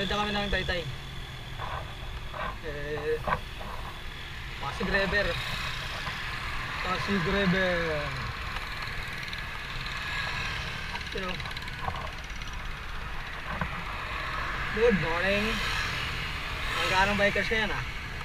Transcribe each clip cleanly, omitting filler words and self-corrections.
Tawid na kami ng Taytay. Pasig River. Pasig River. You know. Good morning. Magkaanong bikers na yan ah.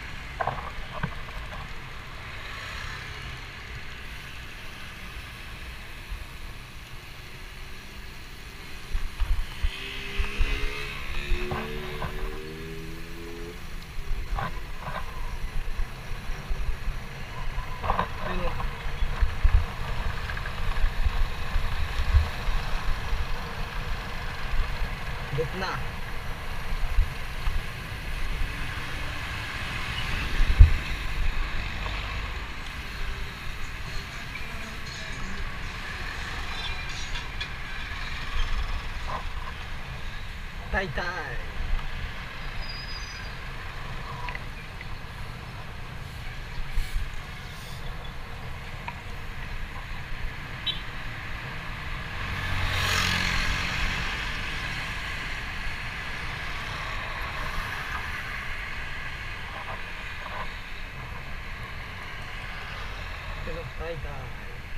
Gitna. Taytay. Taytay.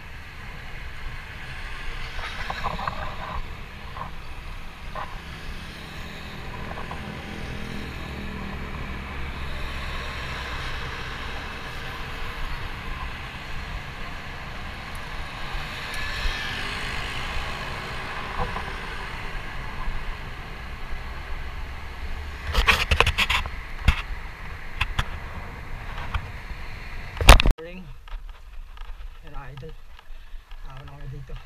Idol. Ako na kami dito.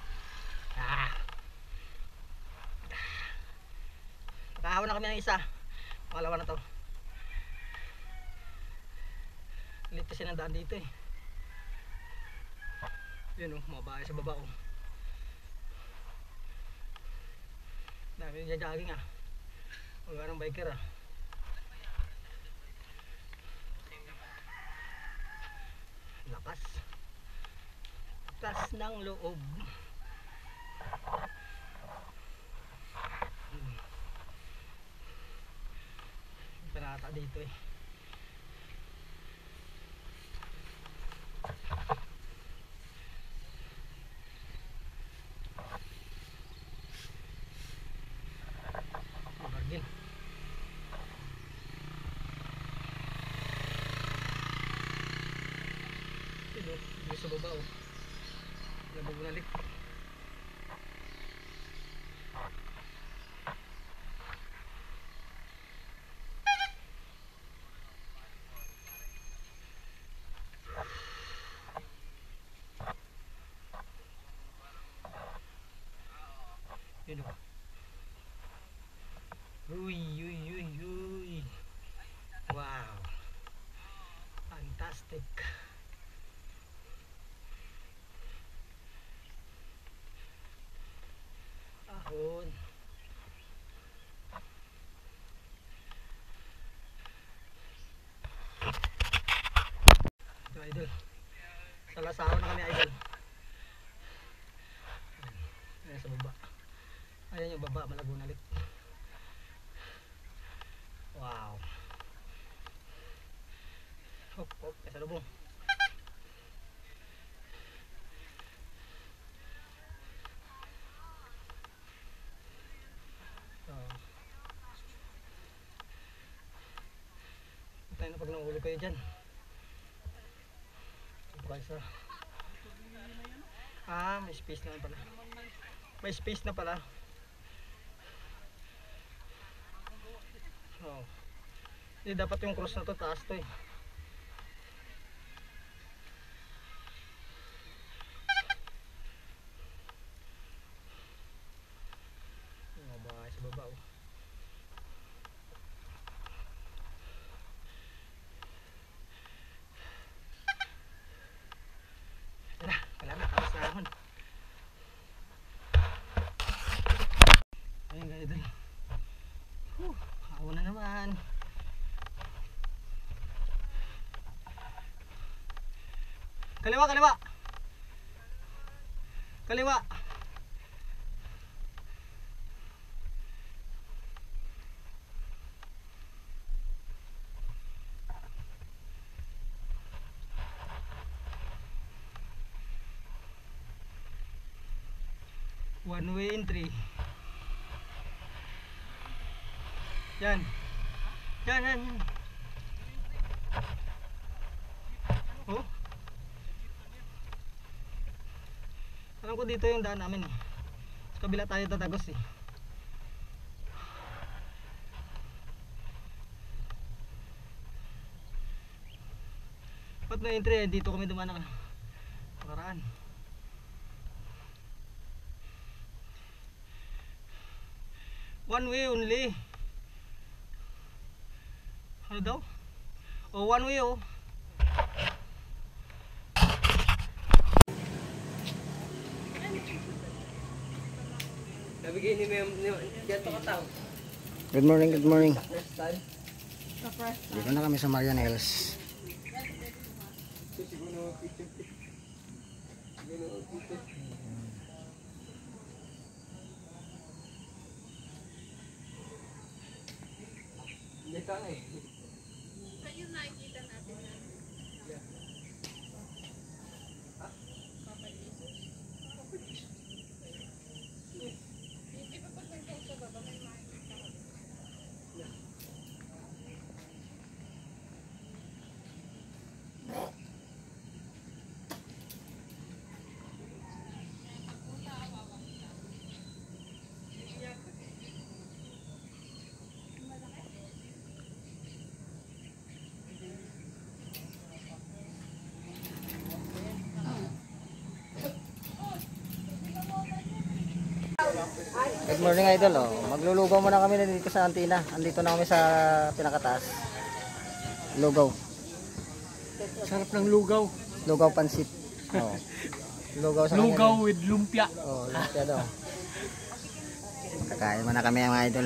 Nakahawa na kami ng isa. Pangalawa na to. Lit kasi ng daan dito eh. Yun o, mga bahay sa baba o. Dami yung jogging ah. Wala ng biker ah. Lakas. Lakas ng loob. Panata dito eh. Bargain. Dito sa baba oh. Nabubunalik. Yun o. Uy, uy, uy, uy. Wow. Fantastic. Ahon. Ito idol. Salasaw na kami idol. Ayan sa baba. Ayan yung baba, malagunalik. Wow. Hop, hop, kasa lubong. Tayo na pag nahuli kayo dyan. May space na pala. May space na pala. Oh. Hindi dapat yung cross na to taas to eh. Mga bahay sa baba oh. Wala na, tapos na ahon. Ayun guys idol. Ahon na naman. Kaliwa, kaliwa. Kaliwa. One way entry. Yan. Yan. Oh. Alam ko dito yung daan namin eh. Sa kabila tayo tatagos eh. Ba't na entry eh? Dito kami dumaan na nakaraan. One way only. Ano daw? Oh, one way oh. Nabigay ni Ma'am dito ka tao. Good morning, good morning. Dito na kami sa Marian Hills. Ayun, nakikita natin na. Hindi pa pag nagkaw sa baba, may makikita ko. Good morning idol. Oh. Maglulugaw muna kami na dito sa Antina. Andito na kami sa pinakataas. Lugaw. Sarap ng lugaw. Lugaw pansit. Oh. Lugaw sa Lugaw kanya. with lumpia. Oh, lumpia daw. Kakain muna kami mga idol.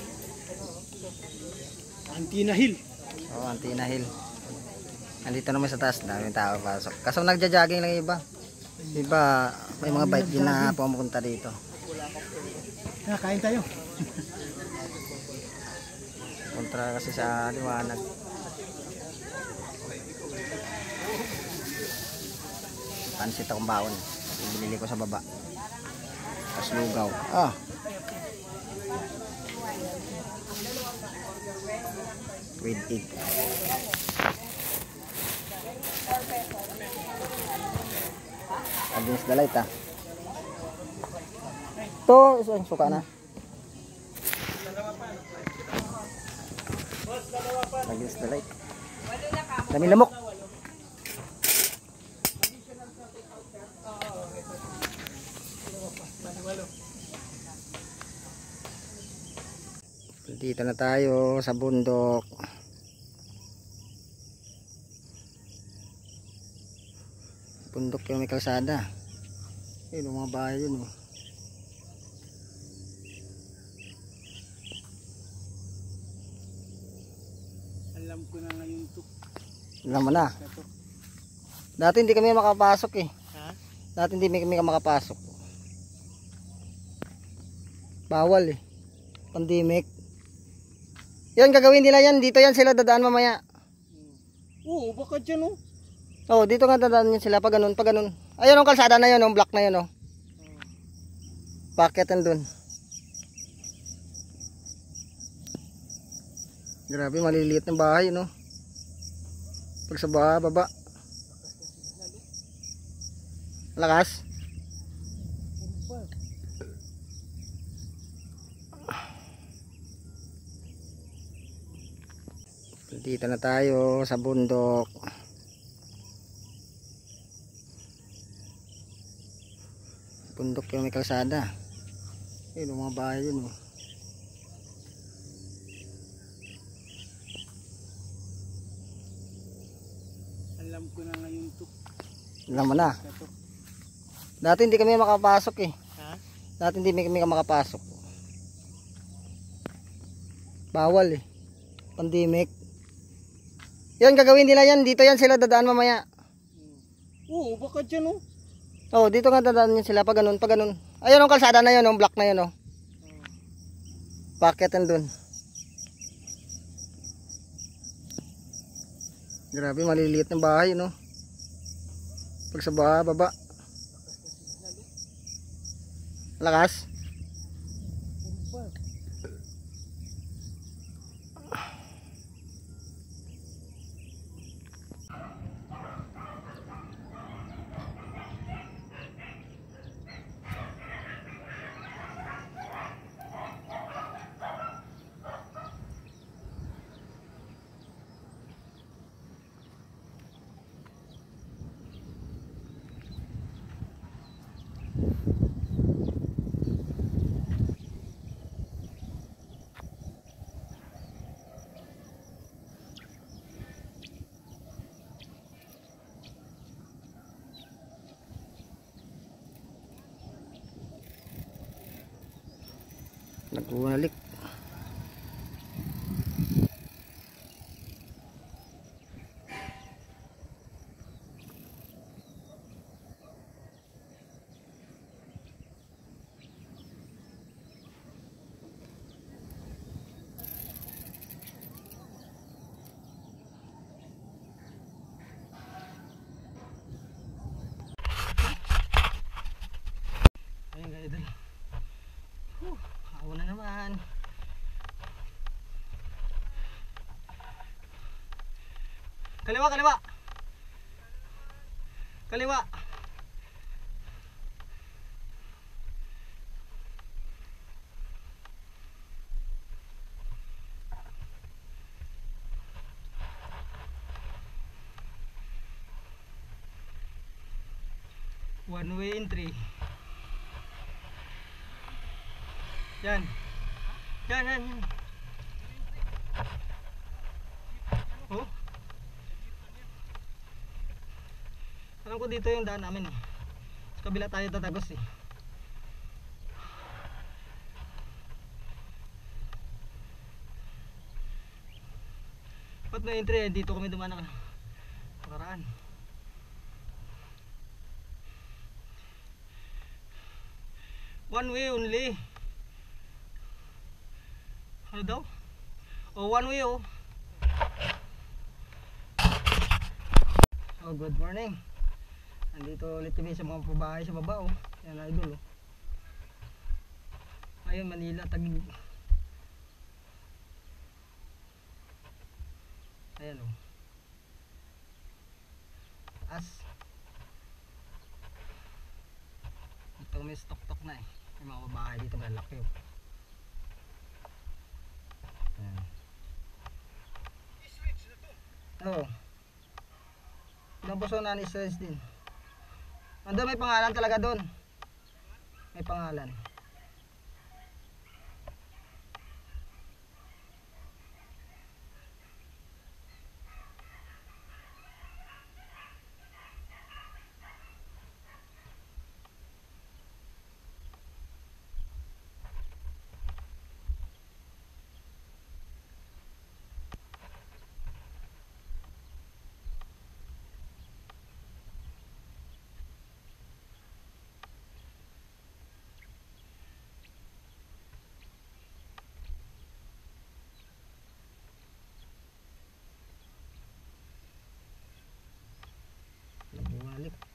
Antina Hill. Oh, Antina Hill. Andito naman sa taas. Daming tao pasok. Kaso nagja-jogging lang iba. Iba may mga bike din na pumunta dito. Kain tayo. Kontra kasi sa liwanag. Pansit akong baon. Binili ko sa baba. Tapos lugaw. Ah. With egg. Against the light ah. Ito, isang suka na. Against the light. Dami lamok. Dito na tayo sa bundok. Bundok yung may kalsada. Ayun, mga bahay yun oh. Alam ko na ngayon to. Alam mo na. Dati hindi kami makapasok eh. Ha? Dati hindi kami makapasok. Bawal eh. Pandemic. Yan gagawin nila yan. Dito yan sila dadaan mamaya. Oo, baka dyan oh. Oh, dito nga dadaan yan sila pag ganun, pag ganun. Ayun ang kalsada na yun, ang block na yun oh. Paketan dun. Grabe, maliliit ng bahay no. Pag sa baba. Lakas. Dito na tayo sa bundok. Bundok yung may kalsada. Ayun, mga bahay yun oh. Alam ko na ngayon to. Alam mo na. Dati hindi kami makapasok eh. Ha? Dati hindi kami makapasok. Bawal eh. Pandemic. Yan gagawin nila yan. Dito yan sila dadaan mamaya. Oo, baka dyan oh. Oh, dito nga dadaan yan sila pag ganun, pag ganun. Ayun ang kalsada na yun, ang block na yun oh. Paketan dun. Grabe, maliliit ng bahay no. Pag sa baba. Lakas. Nagbumalik. Ayun guys, idol. Ako na naman. Kaliwa, kaliwa. Kaliwa. One way entry. Yan. Yan, yan, yan. Oh. Alam ko dito yung daan namin eh. Sa kabila tayo tatagos eh. Ba't na entry eh? Dito kami dumaan na nakaraan. One way only. Ano daw? Oh, one way oh. Oh, good morning. Nandito ulit kami sa mga pabahay sa baba oh. Yan idol oh. Ayun, Manila, Taguig. Ayan oh. As. Ito may stock-tok na eh. May mga pabahay dito malaki oh. Oo. Ilang pusonan is din. Nandun may pangalan talaga doon. May pangalan. Nagbumalik.